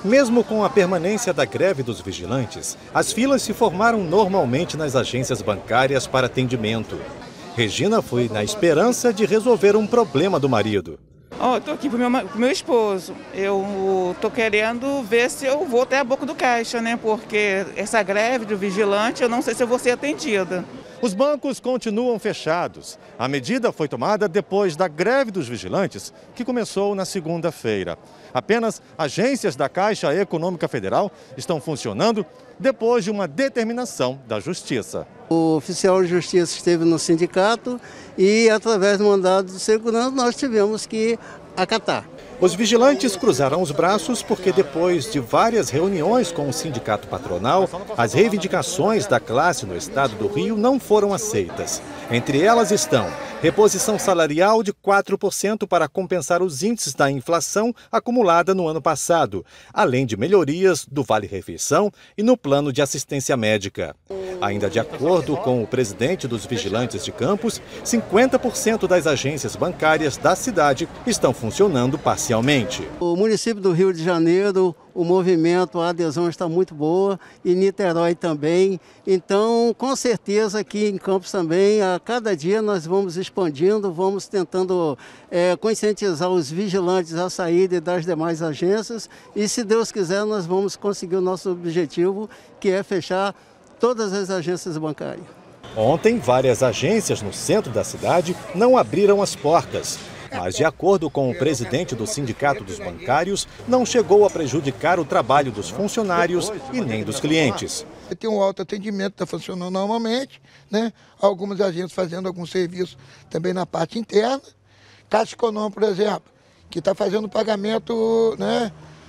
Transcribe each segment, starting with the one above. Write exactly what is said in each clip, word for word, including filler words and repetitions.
Mesmo com a permanência da greve dos vigilantes, as filas se formaram normalmente nas agências bancárias para atendimento. Regina foi na esperança de resolver um problema do marido. Oh, estou aqui para o meu, meu esposo. Eu estou querendo ver se eu vou até a boca do caixa, né? Porque essa greve do vigilante, eu não sei se eu vou ser atendida. Os bancos continuam fechados. A medida foi tomada depois da greve dos vigilantes, que começou na segunda-feira. Apenas agências da Caixa Econômica Federal estão funcionando depois de uma determinação da Justiça. O oficial de justiça esteve no sindicato e, através do mandado de segurança, nós tivemos que acatar. Os vigilantes cruzaram os braços porque, depois de várias reuniões com o sindicato patronal, as reivindicações da classe no estado do Rio não foram aceitas. Entre elas estão reposição salarial de quatro por cento para compensar os índices da inflação acumulada no ano passado, além de melhorias do Vale-Refeição e no plano de assistência médica. Ainda de acordo com o presidente dos Vigilantes de Campos, cinquenta por cento das agências bancárias da cidade estão funcionando parcialmente. O município do Rio de Janeiro, o movimento, a adesão está muito boa, e Niterói também. Então, com certeza, aqui em Campos também, a cada dia nós vamos expandindo, vamos tentando é, conscientizar os vigilantes a saírem das demais agências e, se Deus quiser, nós vamos conseguir o nosso objetivo, que é fechar todas as agências bancárias. Ontem, várias agências no centro da cidade não abriram as portas. Mas, de acordo com o presidente do Sindicato dos Bancários, não chegou a prejudicar o trabalho dos funcionários e nem dos clientes. Tem um autoatendimento, está funcionando normalmente, né? Algumas agências fazendo algum serviço também na parte interna. Caixa Econômica, por exemplo, que está fazendo pagamento, né,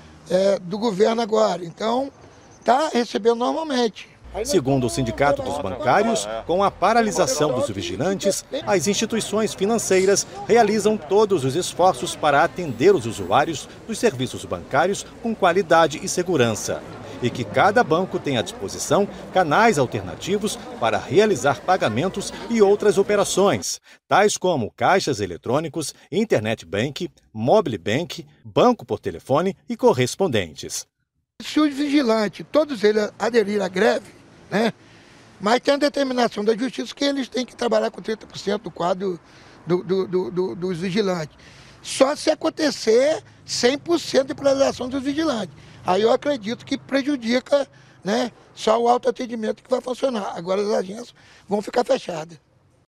é, do governo agora. Então, está recebendo normalmente. Segundo o Sindicato dos Bancários, com a paralisação dos vigilantes, as instituições financeiras realizam todos os esforços para atender os usuários dos serviços bancários com qualidade e segurança. E que cada banco tem à disposição canais alternativos para realizar pagamentos e outras operações, tais como caixas eletrônicos, internet bank, mobile bank, banco por telefone e correspondentes. Se os vigilantes, todos eles aderirem à greve, né? Mas tem a determinação da Justiça que eles têm que trabalhar com trinta por cento do quadro do, do, do, do, dos vigilantes. Só se acontecer cem por cento de paralisação dos vigilantes. Aí eu acredito que prejudica, né, só o autoatendimento que vai funcionar. Agora as agências vão ficar fechadas.